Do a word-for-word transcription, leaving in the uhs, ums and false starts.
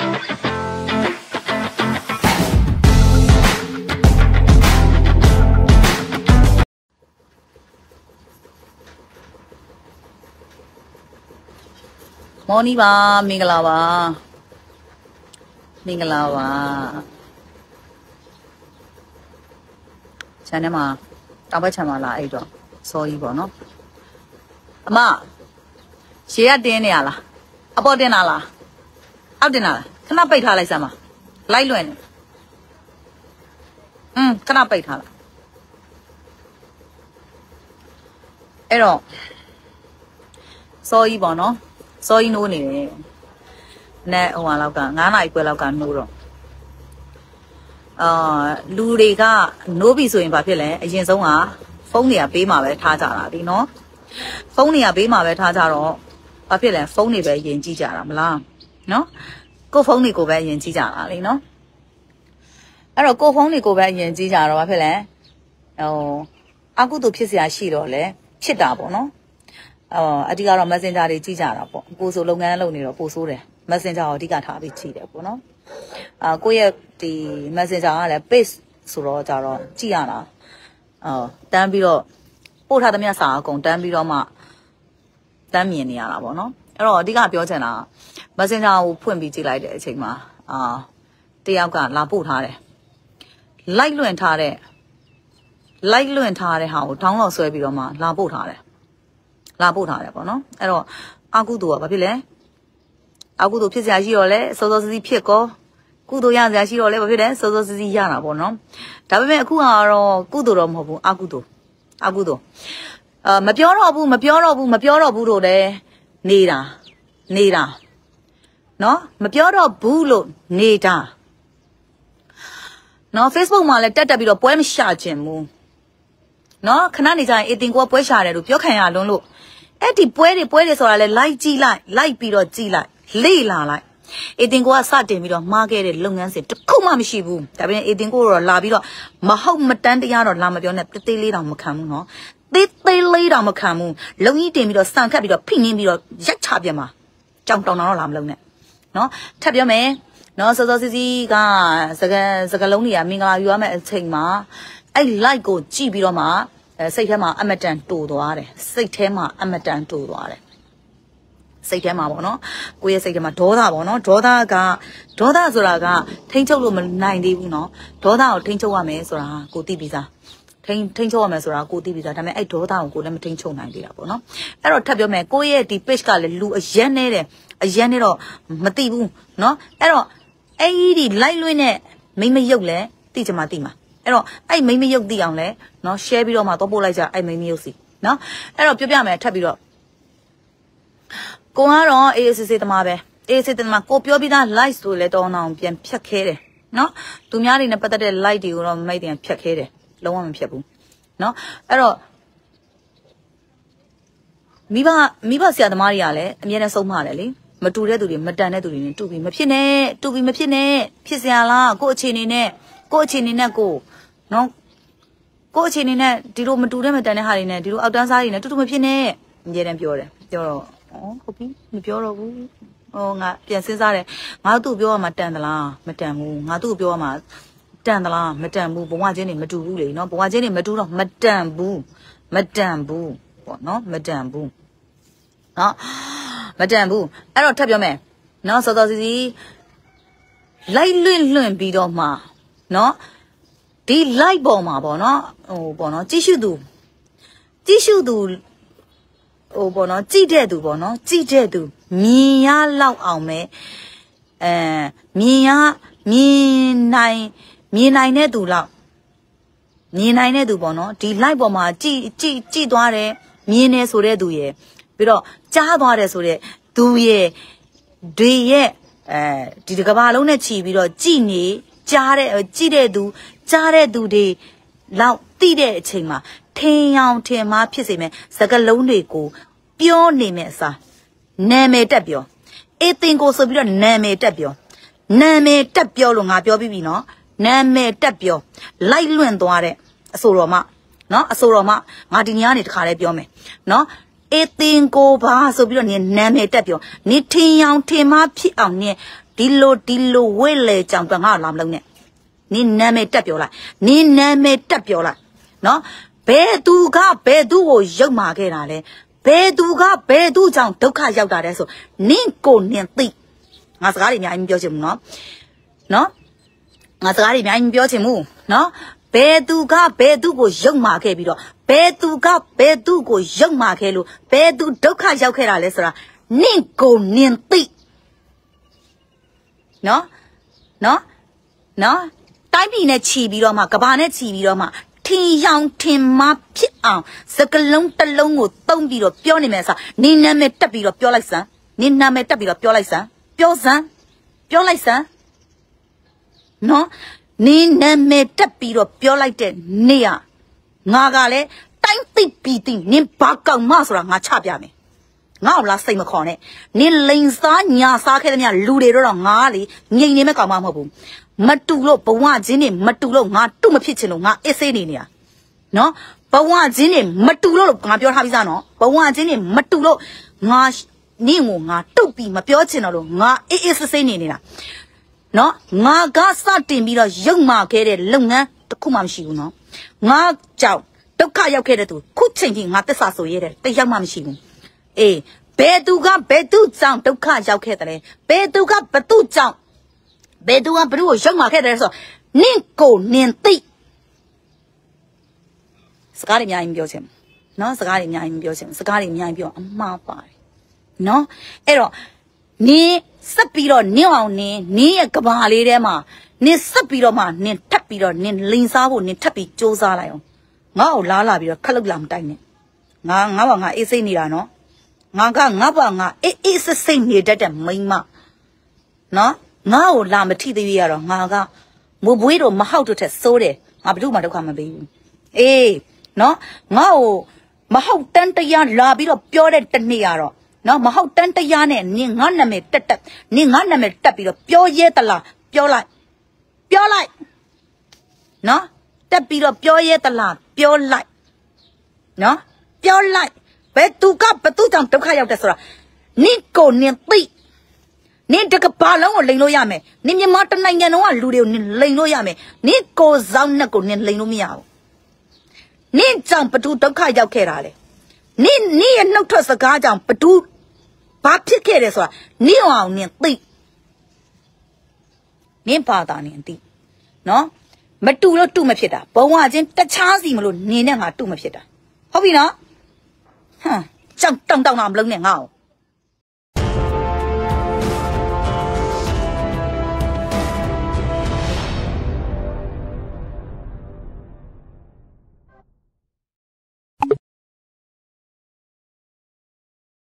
Morning ba, mingala ba, mingala ba. Chane ma, apa chama la itu, sorry bo no. Ama, siapa dia ni ala? Apa dia nala? Apa dia nala? Kenapa itu halai sama? Lain luar ni. Hmm, kenapa itu halai? Ero, sorry bo no. Sorry no ni. Nè ông lão cả, ngã lại quay lão cả nô rồi. À, lù đi cả, nô bị sụi bả phía lẽ, hiện sống à, phong này à bị mà về thà trả lại đi nó, phong này à bị mà về thà trả rồi, bả phía lẽ phong này về hiện chỉ trả làm la, nó, cô phong này cô về hiện chỉ trả lại đi nó, rồi cô phong này cô về hiện chỉ trả rồi bả phía lẽ, ờ, anh cũng tôi phía xa xí rồi lẽ, chết đã bỏ nó. Ờ, ở đây là messenger để chỉ trả đó, cô số lâu ngày lâu này rồi, cô số đấy, messenger ở đây cả thà bị chỉ đấy, cô nó, à, cô ấy thì messenger là base số đó trả rồi, chỉ à là, ờ,单比咯，不他的面啥工，单比咯嘛，单面呢啦，啵喏，然后这个表情啦，messenger我判比起来的情嘛，啊，第二个拉不他的，来乱他的，来乱他的哈，我当老师比咯嘛，拉不他的。拉不他的啵喏，哎咯，阿姑多啊，别嘞，阿姑多撇下去了嘞，稍稍自己撇高，姑多样子下去了嘞，别嘞，稍稍自己样了啵喏，大部分姑啊咯，姑多咯么不，阿姑多，阿姑多，呃，没标了不，没标了不，没标了不多嘞，你啦，你啦，喏，没标了不咯，你啦，喏 ，Facebook 嘛嘞，带带比较不爱么下节目，喏，看那你在一定过不会下来路，不要看呀，龙路。哎，你不会的，不会的，说来来进来，来比了进来，累啦来，一定过三点比了，马给的龙眼色，这口嘛没西不，这边一定过拉比了，马好没单的呀了，拉么表呢，得累让么看么喏，得得累让么看么，龙一点比了，三看比了，平年比了，一差别嘛，讲到哪拉么龙呢，喏，差别没，喏，稍稍自己个这个这个龙里啊，明个有咩情嘛，哎，来个几比了嘛。呃，谁他妈阿没挣多多的，谁他妈阿没挣多多的，谁他妈不喏，我也谁他妈多大不喏，多大个，多大做那个，听说我们哪里不喏，多大听说我们说啦，古地比啥，听听说我们说啦，古地比啥，他们哎多大我估他们听说哪里啦不喏，哎罗特别咩，我也地比个嘞路远呢嘞，远呢咯，没地不喏，哎罗哎的来路呢，没没有嘞，地就嘛地嘛。哎咯，哎，妹妹有啲样咧，喏 share 俾我嘛，多報嚟就，哎，妹妹有事，喏，哎咯，表表咪特別咯，講下咯 ，A S C 的嘛唄 ，A S C 的嘛，個表邊單 like 數咧都嗱變撇開咧，喏，對面啲呢不得的 like 啲咯，唔係點撇開咧，老我唔撇ဘူး，喏，哎咯，မိဘမိဘဆရာသမားတွေကလည်းအမြဲတမ်းဆုံးမတယ်လေမတူတဲ့သူတွေမတန်တဲ့သူတွေနဲ့တူပြီးမဖြစ်နဲ့တူပြီးမဖြစ်နဲ့ဖြစ်စရာလားကိုယ့်အခြေအနေနဲ့ကိုယ့်အခြေအနေနဲ့ကိုနော်ကိုယ့်အခြေအနေနဲ့ဒီလိုမတူတဲ့မတန်တဲ့ဟာတွေနဲ့ဒီလိုအောက်တန်းစားတွေနဲ့တူတူမဖြစ်နဲ့အမြဲတမ်းပြောတယ်ပြောတော့ဩဟုတ်ပြီမပြောတော့ဘူးဟောငါပြန်စဉ်းစားတယ်ငါတို့ပြောရမှာတန်သလားမတန်ဘူးငါတို့ပြောရမှာတန်သလားမတန်ဘူးဘဝချင်းတွေမတူဘူးလေနော်ဘဝချင်းတွေမတူတော့မတန်ဘူးမတန်ဘူးပေါ့နော်မတန်ဘူးနော်မတန်ဘူးအဲ့တော့ထပ်ပြောမယ်နော်စောစောစီစီလိုက်လွင့်လွင့်ပြီးတော့မှနော်ဒီ light ပေါ်မှာပေါ့နော်ဟိုပေါ့နော်ကြည့်ရှုသူကြည့်ရှုသူဟိုပေါ့နော်ကြည့်တဲ့သူပေါ့နော်ကြည့်တဲ့သူမြင်ရလောက်အောင်ပဲအဲမြင်ရမြင်နိုင်မြင်နိုင်တဲ့သူလောက်မြင်နိုင်တဲ့သူပေါ့နော်ဒီ light ပေါ်မှာကြည့်ကြည့်ကြည့်သွားတယ်မြင်နေဆိုတဲ့သူရဲ့ပြီးတော့ကြားသွားတယ်ဆိုတဲ့သူရဲ့တွေရဲ့အဲဒီကဘာလုံးနဲ့ခြီးပြီးတော့ကြည်နေကြားတဲ့ကြည်တဲ့သူကြားတဲ့သူတွေလောက်တိတဲ့အချိန်မှာထင်အောင်ထင်မှားဖြစ်စေမယ်စကလုံးတွေကိုပြောနေမယ်အစားနာမည်တက်ပြောအေးတင်ကိုဆိုပြီးတော့နာမည်တက်ပြောနာမည်တက်ပြောလို့ငါပြောပြီးပြီနော်နာမည်တက်ပြောလိုက်လွင့်သွားတဲ့အဆိုတော်မနော်အဆိုတော်မငါဒီညနေတခါလဲပြောမယ်နော်အေးတင်ကိုပါဆိုပြီးတော့နင်နာမည်တက်ပြောနင်ထင်အောင်ထင်မှားဖြစ်အောင်နင်ဒီလိုဒီလိုဝဲလေကြောင်တော့ငါလာမလုံးနဲ့နင်းနာမည်တက်ပြောလိုက်နင်းနာမည်တက်ပြောလိုက်နော်ဘယ်သူကဘယ်သူကိုရုပ်မာခဲ့တာလဲဘယ်သူကဘယ်သူကြောင့်ဒုက္ခရောက်တာလဲဆိုနင်းကိုနင်းသိငါစကားတွေအများကြီးပြောချင်ဘူးနော်နော်ငါစကားတွေအများကြီးပြောချင်ဘူးနော်ဘယ်သူကဘယ်သူကိုရုပ်မာခဲ့ပြီးတော့ဘယ်သူကဘယ်သူကိုရုပ်မာခဲ့လို့ဘယ်သူဒုက္ခရောက်ခဲ့တာလဲဆိုတာနင့်ကိုနင်သိနော်နော်နော်တိုင်းပြည်နဲ့ခြီးပြီးတော့မှကဘာနဲ့ခြီးပြီးတော့မှထင်ရောင်ထင်မှားဖြစ်အောင်စကလုံးတစ်လုံးကိုတုံးပြီးတော့ပြောနေမယ်ဆိုနင်းနာမည်တက်ပြီးတော့ပြောလိုက်စမ်းနင်းနာမည်တက်ပြီးတော့ပြောလိုက်စမ်းပြောစမ်းပြောလိုက်စမ်းနော်နင်းနာမည်တက်ပြီးတော့ပြောလိုက်တဲ့နေ့ကငါကလည်းတိုင်းသိပြီးသိနင်းဘာကောင်မဆိုတာငါချပြမယ်ငါ့ကိုလားစိတ်မခေါ်နဲ့နင်းလိန်စားညာစားခဲ့တဲ့မြလူတွေတော့ငါလေငိမ့်နေမဲ့ကောင်မမဟုတ်ဘူးမတူလို့ဘဝချင်းနေမတူလို့ငါတုမဖြစ်ချင်လို့ငါအစ်စေးနေနေတာနော်ဘဝချင်းနေမတူလို့ငါပြောထားပြီးသားနော်ဘဝချင်းနေမတူလို့ငါနင်းကိုငါတုတ်ပြီးမပြောချင်တော့လို့ငါအေးအေးဆေးဆေးနေနေတာနော်ငါကစတင်ပြီးတော့ရုပ်မာခဲ့တဲ့လုပ်ငန်းတစ်ခုမှမရှိဘူးနော်ငါကြောင့်ဒုက္ခရောက်ခဲ့တဲ့သူခုချိန်ကြီးငါသစ္စာဆိုရဲတယ်တယောက်မှမရှိဘူးအေးဘယ်သူကဘယ်သူကြောင့်ဒုက္ခရောက်ခဲ့တယ်လဲဘယ်သူကဘသူကြောင့်ဘယ်သူကဘသူကိုရုပ်မာခဲ့တယ်ဆိုတော့နင့်ကိုနင်သိစကားတွေအများကြီးပြောချင်နော်စကားတွေအများကြီးပြောချင်စကားတွေအများကြီးပြောအမှားပါတယ်နော်အဲ့တော့နင်းဆက်ပြီးတော့နင်းအောင်နင်းနင်းရဲ့ကဘာလေးထဲမှာနင်းဆက်ပြီးတော့မှနင်းထပ်ပြီးတော့နင်းလိန်စားဖို့နင်းထပ်ပြီးစူးစမ်းလိုက်အောင်ငါ့ကိုလားလာပြီးတော့ခက်လုတ်လာမတိုက်နဲ့ငါငါဘာငါအေးစိတ်နေတာနော်ငါကငါဘာငါအေးအေးစိတ်စိတ်နေတတ်တဲ့မိန်းမနော်ငါ့ကိုလာမထိသေးရတော့ငါကမဘွေးတော့မဟောက်တော့ထက်စိုးတယ်ငါဘယ်သူမှဒုက္ခမပေးဘူးအေးနော်ငါ့ကိုမဟုတ်တန်းတရားလာပြီးတော့ပြောတဲ့တနေ့ရတော့နော်မဟုတ်တန်းတရားနဲ့နင်ငါနာမည်တက်တက်နင်ငါနာမည်တက်ပြီးတော့ပြောရဲတလားပြောလိုက်ပြောလိုက်နော်တက်ပြီးတော့ပြောရဲတလားပြောလိုက်နော်ပြောလိုက်ဘယ်သူကဘသူကြောင့်ဒုက္ခရောက်တယ်ဆိုတာနင်ကိုနင်သိနင်တကဘာလုံးကိုလိန်လို့ရမယ်နင်မြန်မာတနိုင်ငံလုံးကလူတွေကိုနင်လိန်လို့ရမယ်နင်ကိုဆောင်နဲ့ကိုနင်လိန်လို့မရဘူးနင်ကြောင့်ဘသူဒုက္ခရောက်ခဲ့တာလေနင်နင်ရဲ့နှုတ်ထွက်စကားကြောင့်ဘသူဘာဖြစ်ခဲ့တယ်ဆိုတာနင်အောင်နင်သိနင်ပါတာနင်သိနော်မတူလို့တူမဖြစ်တာဘဝချင်းတခြားစီမလို့နင်နဲ့ငါတူမဖြစ်တာဟုတ်ပြီနော်ဟမ်ကြောက်တောင်းတောင်းတော့မလုံးနဲ့ငါ့ကို